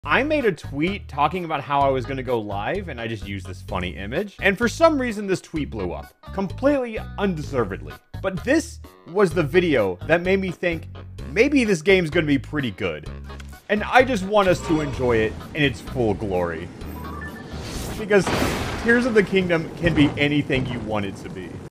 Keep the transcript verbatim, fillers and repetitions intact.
I made a tweet talking about how I was going to go live, and I just used this funny image. And for some reason, this tweet blew up. Completely undeservedly. But this was the video that made me think, maybe this game's going to be pretty good. And I just want us to enjoy it in its full glory. Because Tears of the Kingdom can be anything you want it to be.